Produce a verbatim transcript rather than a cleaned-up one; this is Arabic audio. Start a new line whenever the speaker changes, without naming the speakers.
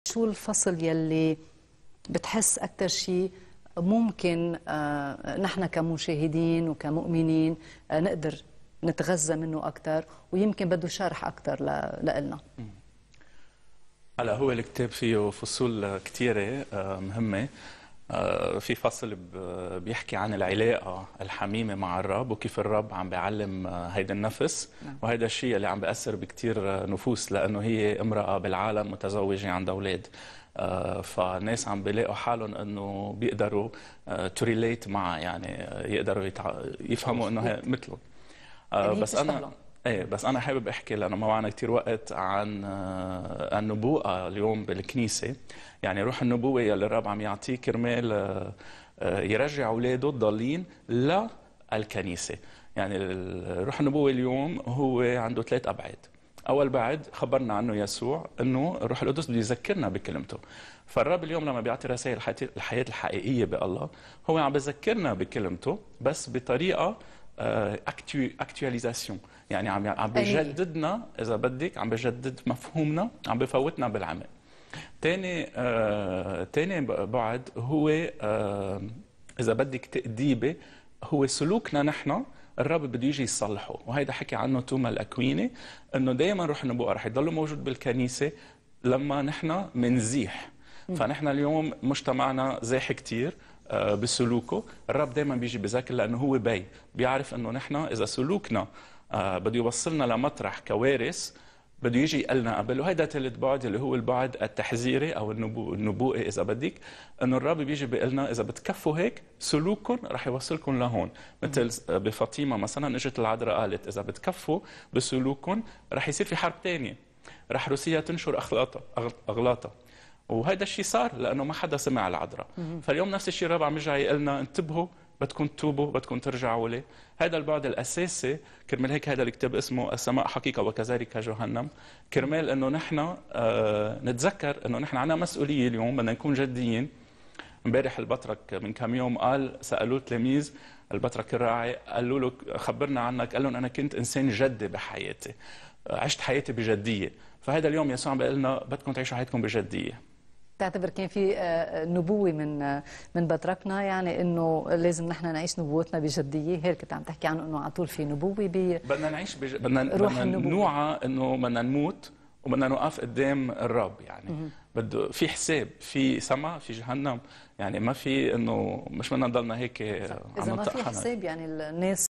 شو الفصل يلي بتحس أكتر شيء ممكن آه نحن كمشاهدين وكمؤمنين آه نقدر نتغذى منه أكتر ويمكن بده شرح أكتر لنا؟
هلا هو الكتاب فيه فصول كثيرة مهمة. في فصل بيحكي عن العلاقة الحميمة مع الرب وكيف الرب عم بيعلم هيدا النفس، وهيدا الشيء اللي عم بيأثر بكثير نفوس، لأنه هي امرأة بالعالم متزوجة عندها أولاد، فالناس عم بيلاقوا حالهم انه بيقدروا تريليت معها، يعني يقدروا يفهموا انه مثله.
يعني
بس انا ايه بس انا حابب احكي، لانه ما معنا كثير وقت، عن النبوءه اليوم بالكنيسه. يعني روح النبوه اللي الرب عم يعطيه كرمال يرجع اولاده الضالين للكنيسه. يعني روح النبوه اليوم هو عنده ثلاث ابعاد. اول بعد خبرنا عنه يسوع، انه الروح القدس بده يذكرنا بكلمته. فالرب اليوم لما بيعطي رسائل الحياه الحقيقيه بالله، هو عم بذكرنا بكلمته بس بطريقه اكتواليزاسيون، يعني عم عم بجددنا، اذا بدك عم بجدد مفهومنا، عم بفوتنا بالعمق. ثاني آه ثاني بعد هو آه اذا بدك تأديبه، هو سلوكنا نحن الرب بده يجي يصلحه، وهيدا حكي عنه توما الاكويني، انه دائما روح النبوءه رح يضل موجود بالكنيسه لما نحن منزيح. فنحن اليوم مجتمعنا زاح كثير بسلوكه، الرب دائما بيجي بذكر، لانه هو بي بيعرف انه نحن اذا سلوكنا بده يوصلنا لمطرح كوارث، بده يجي يقلنا قبل. وهيدا ثالث بعد اللي هو البعد التحذيري او النبو النبوءه اذا بدك، انه الرب بيجي بيقول لنا اذا بتكفوا هيك سلوككم رح يوصلكم لهون. مثل بفاطمه مثلا اجت العذراء قالت اذا بتكفوا بسلوككم رح يصير في حرب ثانيه، رح روسيا تنشر اغلاطها اغلاطها. وهذا الشيء صار لانه ما حدا سمع العذراء. فاليوم نفس الشيء الرب عم يرجع يقول لنا انتبهوا، بدكم تتوبوا، بدكم ترجعوا لي. هذا البعد الاساسي، كرمال هيك هذا الكتاب اسمه السماء حقيقه وكذلك جهنم، كرمال انه نحن آه نتذكر انه نحن عندنا مسؤوليه اليوم، بدنا نكون جديين. امبارح البطرك من كم يوم قال، سالوه تلاميذ البطرك الراعي، قالوا له خبرنا عنك، قال لهم انا كنت انسان جدي بحياتي، عشت حياتي بجديه. فهذا اليوم يسوع عم بيقول لنا بدكم تعيشوا حياتكم بجديه.
تعتبر كان في نبوه من من بطركنا، يعني انه لازم نحن نعيش نبوتنا بجديه؟ هيك كنت عم تحكي عنه، انه على طول في نبوه ب
بدنا نعيش بج... بدنا بدنا نوعى انه بدنا نموت وبدنا نوقف قدام الرب. يعني بده في حساب، في سما، في جهنم، يعني ما في انه مش بدنا نضلنا هيك عم
نطق. اذا ما في حساب يعني الناس